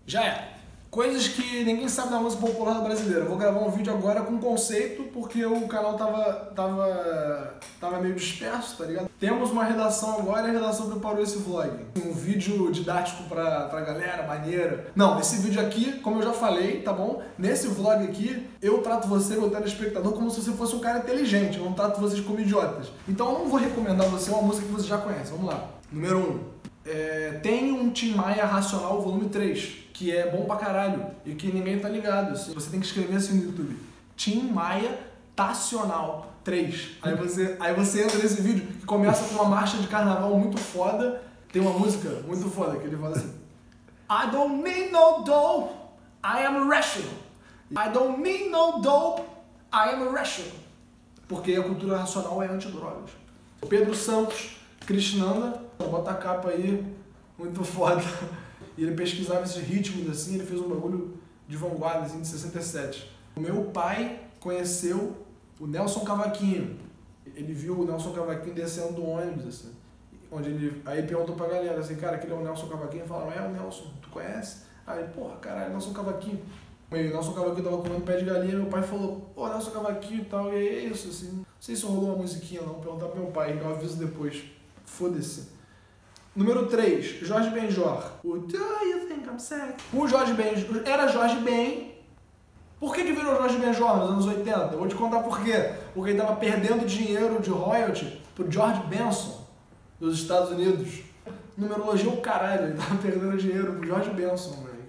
Já é. Coisas que ninguém sabe da música popular brasileira. Vou gravar um vídeo agora com conceito, porque o canal tava meio disperso, tá ligado? Temos uma redação agora e a redação preparou esse vlog. Um vídeo didático pra galera, maneira. Não, esse vídeo aqui, como eu já falei, tá bom? Nesse vlog aqui, eu trato você, meu telespectador, como se você fosse um cara inteligente. Eu não trato vocês como idiotas. Então eu não vou recomendar a você uma música que você já conhece. Vamos lá. Número 1. Tem um Tim Maia Racional volume 3, que é bom pra caralho e que ninguém tá ligado. Você tem que escrever assim no YouTube: Tim Maia Tacional 3. Aí você entra nesse vídeo que começa com uma marcha de carnaval muito foda. Tem uma música muito foda que ele fala assim: I don't need no dope, I am rational. I don't need no dope, I am rational. Porque a cultura racional é antidrogas. Pedro Santos, Krishnanda, bota a capa aí, muito foda. E ele pesquisava esses ritmos assim, ele fez um bagulho de vanguarda assim, de 67. O meu pai conheceu o Nelson Cavaquinho. Ele viu o Nelson Cavaquinho descendo do ônibus, assim. Aí perguntou pra galera assim, cara, aquele é o Nelson Cavaquinho? Falaram, é o Nelson, tu conhece? Aí, porra, caralho, Nelson Cavaquinho. Aí o Nelson Cavaquinho tava comendo pé de galinha, meu pai falou, pô, Nelson Cavaquinho e tal, e é isso, assim. Não sei se rolou uma musiquinha não, perguntar pro meu pai, eu aviso depois. Foda-se. Número 3, Jorge Benjor. O Do You Think I'm Sexy? O Jorge Benjor era Jorge Ben. Por que virou Jorge Benjor nos anos 80? Eu vou te contar por quê. Porque ele tava perdendo dinheiro de royalty pro George Benson, dos Estados Unidos. Numerologia é o caralho, ele tava perdendo dinheiro pro George Benson, velho.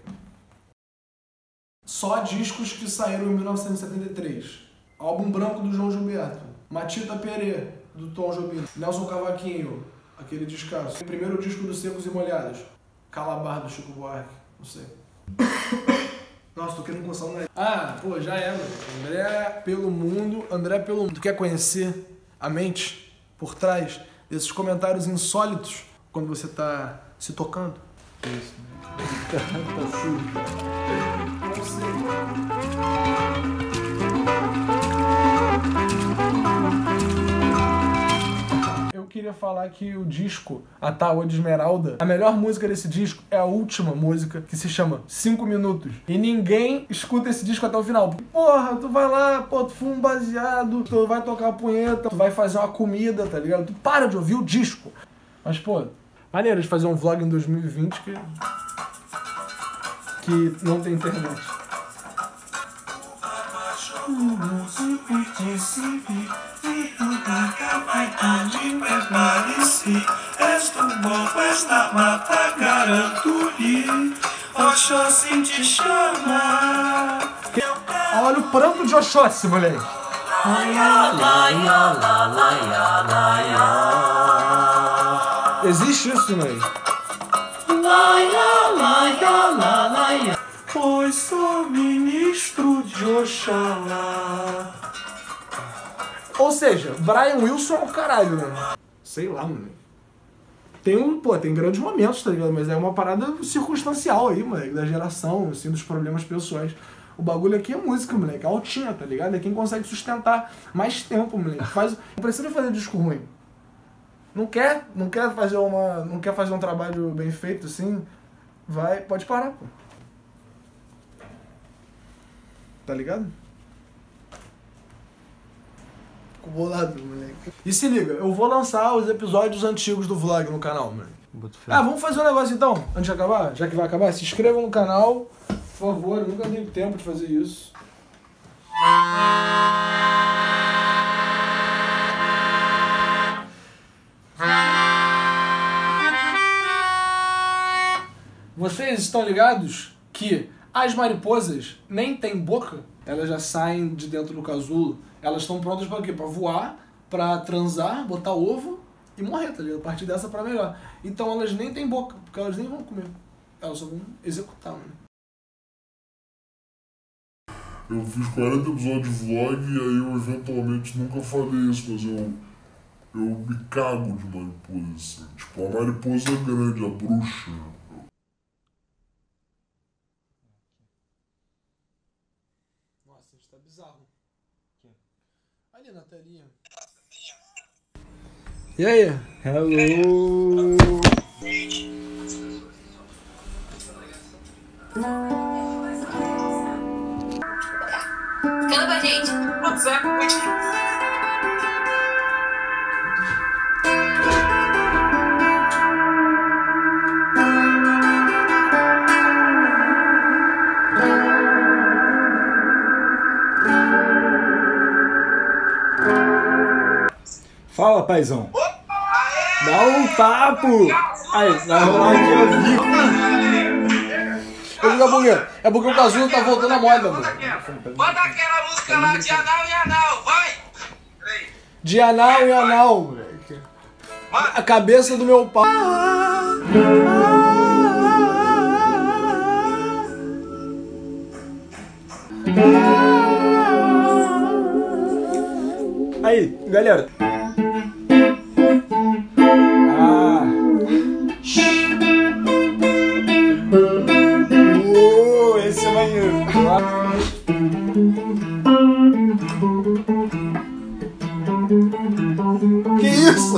Só discos que saíram em 1973. Álbum Branco do João Gilberto. Matita Perê, do Tom Jobim. Nelson Cavaquinho, aquele descasso. O primeiro disco dos Secos e Molhados. Calabar, do Chico Buarque. Não sei. Nossa, tô querendo coçar o nariz. Ah, pô, já é, mano. André pelo mundo. André pelo mundo. Tu quer conhecer a mente por trás desses comentários insólitos quando você tá se tocando? Isso, né? Tá sujo, cara. Não sei. Eu queria falar que o disco A Tábua de Esmeralda, a melhor música desse disco é a última música, que se chama 5 Minutos. E ninguém escuta esse disco até o final. Porra, tu vai lá, pô, tu fuma um baseado, tu vai tocar a punheta, tu vai fazer uma comida, tá ligado? Tu para de ouvir o disco. Mas, pô, maneiro de fazer um vlog em 2020 que não tem internet. Esta mata garanto-lhe Oxóssi te chama. Olha o pranto de Oxóssi, moleque. Existe isso, moleque? Pois sou ministro de Oxalá. Ou seja, Brian Wilson é o caralho, né? Sei lá, mano. Tem grandes momentos, tá ligado? Mas é uma parada circunstancial aí, moleque, da geração, assim, dos problemas pessoais. O bagulho aqui é música, moleque, altinha, tá ligado? É quem consegue sustentar mais tempo, moleque. Não precisa fazer disco ruim. Não quer fazer um trabalho bem feito, assim, pode parar, pô. Tá ligado? Fico bolado, moleque. E se liga, eu vou lançar os episódios antigos do vlog no canal, mano. Vamos fazer um negócio então, antes de acabar? Já que vai acabar, se inscrevam no canal, por favor, eu nunca dei tempo de fazer isso. Vocês estão ligados que as mariposas nem têm boca? Elas já saem de dentro do casulo. Elas estão prontas para quê? Para voar, para transar, botar ovo e morrer, tá ligado? A partir dessa para melhor. Então elas nem têm boca, porque elas nem vão comer. Elas só vão executar, mano. Eu fiz 40 episódios de vlog e aí eu eventualmente nunca falei isso, mas eu me cago de mariposa, assim. Tipo, a mariposa grande, a bruxa. Nossa, isso tá bizarro. Ali na telinha. E aí? Hello! Canta pra gente. WhatsApp, Fala, paizão. Dá um papo. Aí, vai rolar aqui a vida. Ô, Bugueiro, é porque o Cazuza tá voltando à moda, mano. Bota aquela música lá de anal e anal, vai! De anal em anal, moleque. A cabeça do meu pau. Aí, galera. Esse é maneiro. Que isso?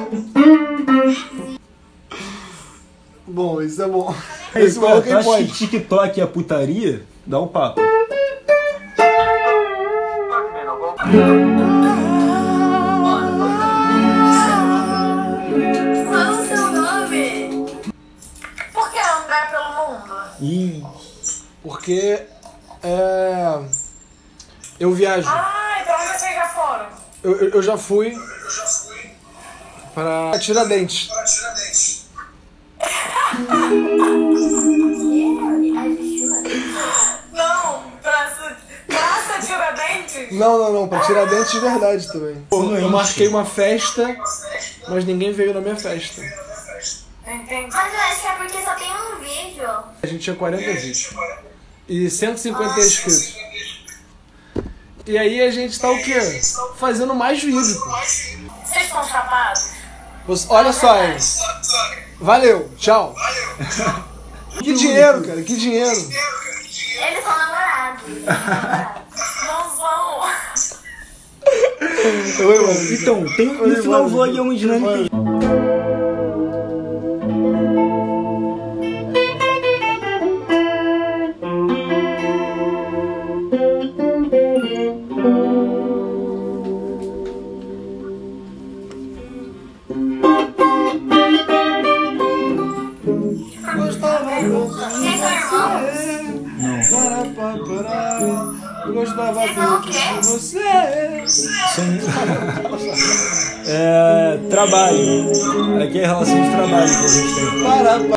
Bom, isso é bom. Aí, Esse maluco tu acha pode. que TikTok é putaria? Dá um papo. Qual o seu nome? Por que andar pelo mundo? Ih. Porque eu viajo. Ai, pra onde vocês já foram? Eu já fui pra Tiradentes. Não, Praça Tiradentes? Não, pra Tiradentes de verdade também. Eu marquei uma festa, mas ninguém veio na minha festa. Entendi. Mas eu acho que é porque só tem um vídeo. A gente tinha 40 vídeos e 150 inscritos. E aí a gente tá o quê? Fazendo mais vídeos, pô. Vocês estão chapados? Olha só, hein? Valeu, tchau. Que dinheiro, cara, que dinheiro. Eles são namorados. Não são. Oi, mano. Então, tem no final do vlog é uma dinâmica. Vocês são irmãos? Eu gostava Vocês são o quê? de você. Trabalho. Aqui é a relação de trabalho que a gente tem. Para.